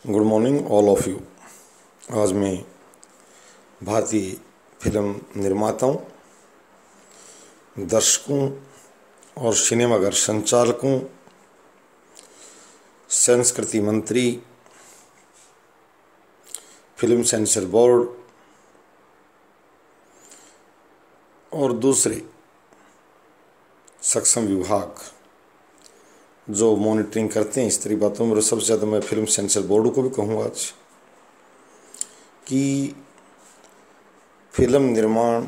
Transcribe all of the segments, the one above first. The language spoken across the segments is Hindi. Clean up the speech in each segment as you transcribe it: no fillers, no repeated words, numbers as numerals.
Good morning all of you. आज मैं भारतीय फिल्म निर्माताओं, दर्शकों और सिनेमाघर संचालकों, संस्कृति मंत्री, फिल्म सेंसर बोर्ड और दूसरे सक्षम विभाग जो मॉनिटरिंग करते हैं इस तरह बातों में, सबसे ज़्यादा मैं फिल्म सेंसर बोर्ड को भी कहूँगा आज कि फिल्म निर्माण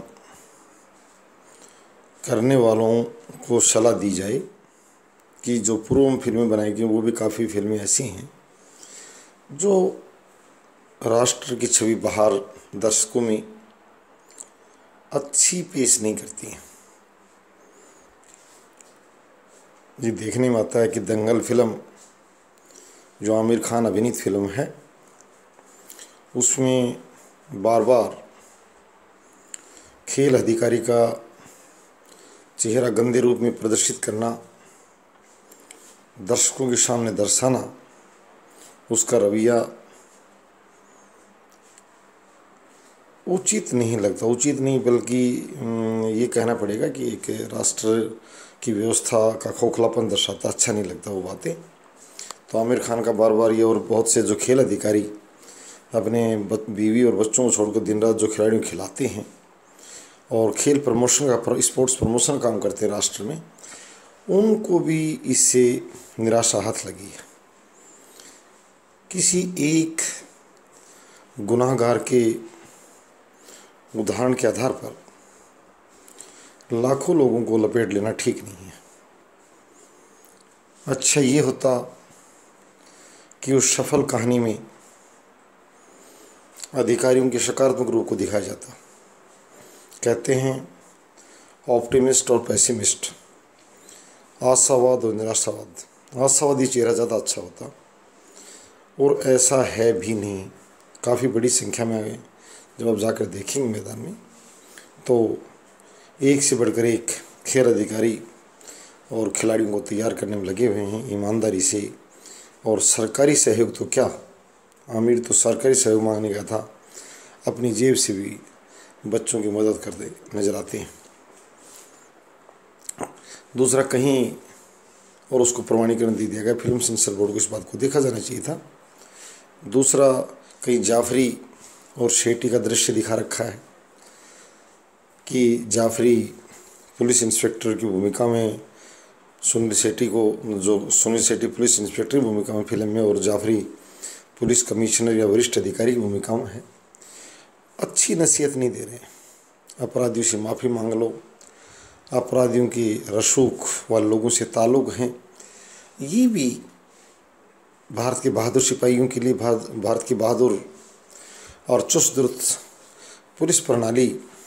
करने वालों को सलाह दी जाए कि जो पूर्व में फिल्में बनाई गई वो भी काफ़ी फिल्में ऐसी हैं जो राष्ट्र की छवि बाहर दर्शकों में अच्छी पेश नहीं करती हैं। ये देखने में आता है कि दंगल फिल्म जो आमिर खान अभिनीत फिल्म है उसमें बार बार खेल अधिकारी का चेहरा गंदे रूप में प्रदर्शित करना, दर्शकों के सामने दर्शाना, उसका रवैया उचित नहीं लगता। उचित नहीं बल्कि ये कहना पड़ेगा कि एक राष्ट्र की व्यवस्था का खोखलापन दर्शाता, अच्छा नहीं लगता वो बातें। तो आमिर खान का बार बार ये और बहुत से जो खेल अधिकारी अपने बीवी और बच्चों को छोड़कर दिन रात जो खिलाड़ियों को खिलाते हैं और खेल प्रमोशन का, स्पोर्ट्स प्रमोशन काम करते हैं राष्ट्र में, उनको भी इससे निराशा हाथ लगी है। किसी एक गुनाहगार के उदाहरण के आधार पर लाखों लोगों को लपेट लेना ठीक नहीं है। अच्छा ये होता कि उस सफल कहानी में अधिकारियों के सकारात्मक रूप को दिखाया जाता। कहते हैं ऑप्टिमिस्ट और पेसिमिस्ट, आशावाद और निराशावाद। आशावादी चेहरा ज़्यादा अच्छा होता और ऐसा है भी नहीं। काफ़ी बड़ी संख्या में आ गए। जब आप जाकर देखेंगे मैदान में तो एक से बढ़कर एक खेल अधिकारी और खिलाड़ियों को तैयार करने में लगे हुए हैं ईमानदारी से। और सरकारी सहयोग तो क्या, आमिर तो सरकारी सहयोग मांगने गया था, अपनी जेब से भी बच्चों की मदद करते नजर आते हैं। दूसरा कहीं और उसको प्रमाणीकरण दे दिया गया, फिल्म सेंसर बोर्ड को इस बात को देखा जाना चाहिए था। दूसरा कहीं जाफरी और शेट्टी का दृश्य दिखा रखा है कि जाफरी पुलिस इंस्पेक्टर की भूमिका में सुनील शेट्टी पुलिस इंस्पेक्टर की भूमिका में फिल्म में और जाफरी पुलिस कमिश्नर या वरिष्ठ अधिकारी की भूमिका में है। अच्छी नसीहत नहीं दे रहे। अपराधियों से माफ़ी मांग लो, अपराधियों की रसूख वाले लोगों से ताल्लुक़ हैं। ये भी भारत के बहादुर सिपाहियों के लिए, भारत की बहादुर और चुस्त दुरुस्त पुलिस प्रणाली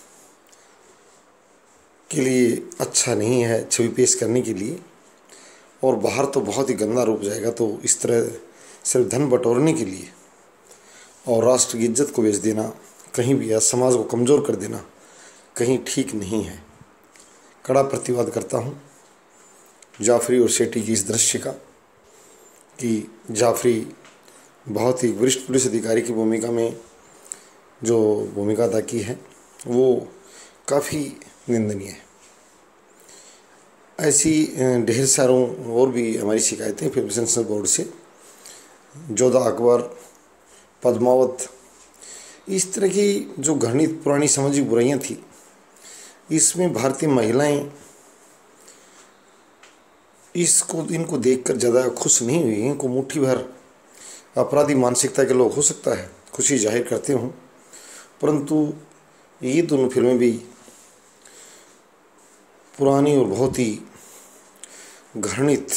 के लिए अच्छा नहीं है छवि पेश करने के लिए। और बाहर तो बहुत ही गंदा रूप जाएगा। तो इस तरह सिर्फ धन बटोरने के लिए और राष्ट्र की इज्जत को बेच देना कहीं भी, या समाज को कमज़ोर कर देना कहीं ठीक नहीं है। कड़ा प्रतिवाद करता हूँ जाफरी और शेट्टी की इस दृश्य का कि जाफरी बहुत ही वरिष्ठ पुलिस अधिकारी की भूमिका में जो भूमिका अदा की है वो काफ़ी निंदनीय है। ऐसी ढेर सारों और भी हमारी शिकायतें फिल्म सेंसर बोर्ड से। जोधा अकबर, पद्मावत, इस तरह की जो घृणित पुरानी सामाजिक बुराइयां थी, इसमें भारतीय महिलाएं इनको देखकर ज़्यादा खुश नहीं हुई। इनको मुट्ठी भर अपराधी मानसिकता के लोग हो सकता है खुशी जाहिर करते हों, परंतु ये दोनों फिल्में भी पुरानी और बहुत ही घृणित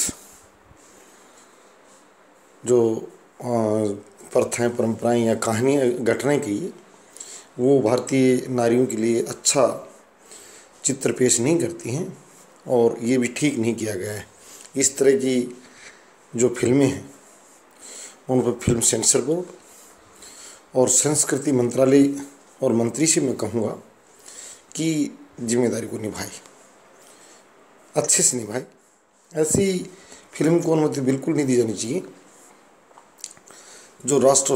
जो प्रथाएं, परंपराएं या कहानियाँ, घटनाएं की, वो भारतीय नारियों के लिए अच्छा चित्र पेश नहीं करती हैं और ये भी ठीक नहीं किया गया है। इस तरह की जो फिल्में हैं उन पर फिल्म सेंसर बोर्ड और संस्कृति मंत्रालय और मंत्री से मैं कहूँगा कि जिम्मेदारी को निभाए, अच्छे से निभाए। ऐसी फिल्म को अनुमति बिल्कुल नहीं दी जानी चाहिए जो राष्ट्र और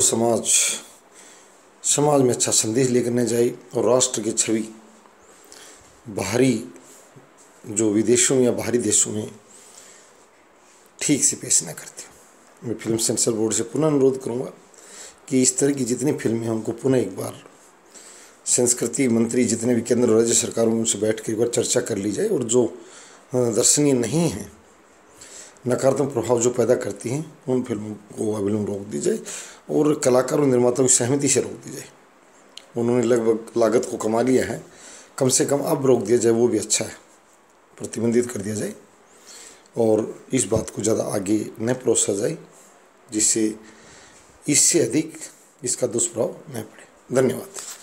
समाज में अच्छा संदेश लेकर न जाए और राष्ट्र की छवि बाहरी जो विदेशों या बाहरी देशों में ठीक से पेश न करती हो। मैं फिल्म सेंसर बोर्ड से पुनः अनुरोध करूँगा कि इस तरह की जितनी फिल्में हैं उनको पुनः एक बार संस्कृति मंत्री जितने भी केंद्र और राज्य सरकारों में उनसे बैठ के एक बार चर्चा कर ली जाए और जो दर्शनीय नहीं है, नकारात्मक प्रभाव जो पैदा करती हैं, उन फिल्मों को अविलंब रोक दी जाए और कलाकार और निर्माताओं की सहमति से रोक दी जाए। उन्होंने लगभग लागत को कमा लिया है, कम से कम अब रोक दिया जाए, वो भी अच्छा है, प्रतिबंधित कर दिया जाए और इस बात को ज़्यादा आगे न परोसा जाए जिससे इससे अधिक इसका दुष्प्रभाव न पड़े। धन्यवाद।